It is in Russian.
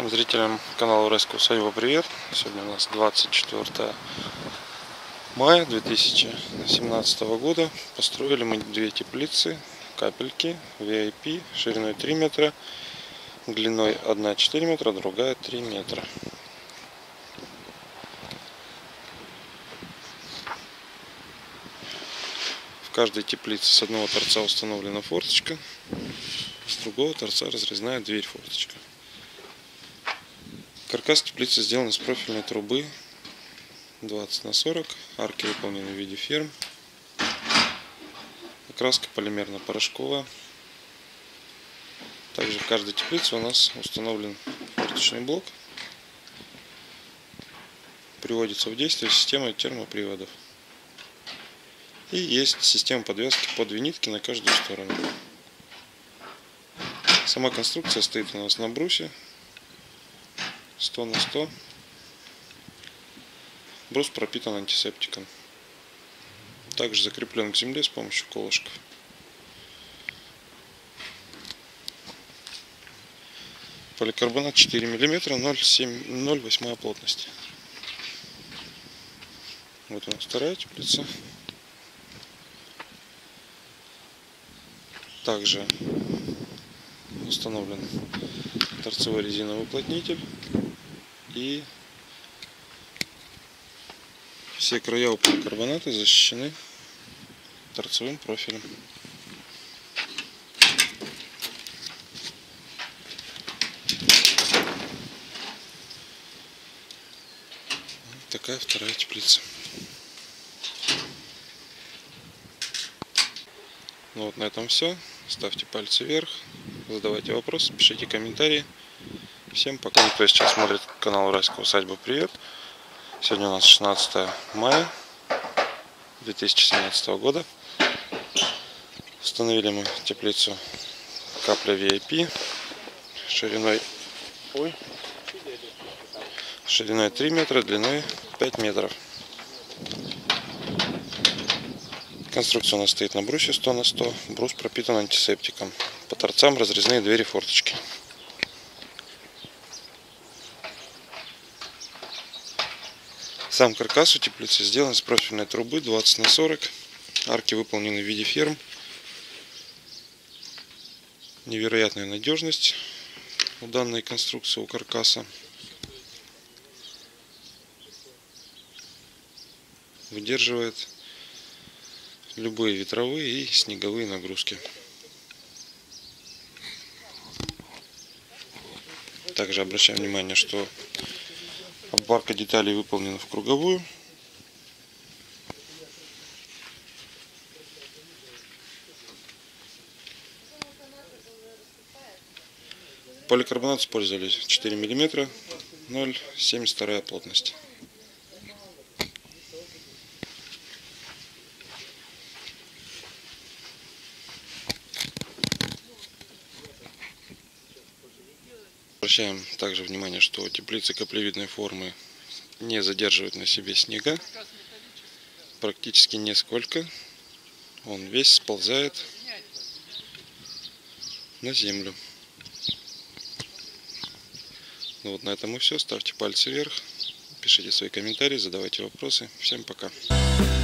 Всем зрителям канала Уральская усадьба привет! Сегодня у нас 24 мая 2017 года. Построили мы две теплицы, капельки VIP шириной 3 метра, длиной одна 4 метра, другая 3 метра. В каждой теплице с одного торца установлена форточка, с другого торца разрезная дверь-форточка. Каркас теплицы сделан из профильной трубы 20 на 40, арки выполнены в виде ферм, окраска полимерно-порошковая. Также в каждой теплице у нас установлен форточный блок, приводится в действие система термоприводов. И есть система подвески по две нитки на каждую сторону. Сама конструкция стоит у нас на брусе 100 на 100. Брус пропитан антисептиком. Также закреплен к земле с помощью колышков. Поликарбонат 4 мм, 0,8 плотности. Вот у нас вторая теплица. Также установлен торцевой резиновый уплотнитель. И все края у поликарбоната защищены торцевым профилем. Вот такая вторая теплица. Ну вот на этом все. Ставьте пальцы вверх, задавайте вопросы, пишите комментарии. Всем пока. Кто сейчас смотрит канал Уральская усадьба, привет. Сегодня у нас 16 мая 2017 года. Установили мы теплицу капля VIP шириной 3 метра, длиной 5 метров. Конструкция у нас стоит на брусе 100 на 100. Брус пропитан антисептиком. По торцам разрезные двери-форточки. Сам каркас у теплицы сделан из профильной трубы 20 на 40. Арки выполнены в виде ферм. Невероятная надежность у данной конструкции, у каркаса. Выдерживает любые ветровые и снеговые нагрузки. Также обращаем внимание, что обварка деталей выполнена в круговую. Поликарбонат использовали 4 мм, 0,72 плотность. Обращаем также внимание, что теплицы каплевидной формы не задерживают на себе снега, практически нисколько. Он весь сползает на землю. Ну вот на этом и все. Ставьте пальцы вверх, пишите свои комментарии, задавайте вопросы. Всем пока.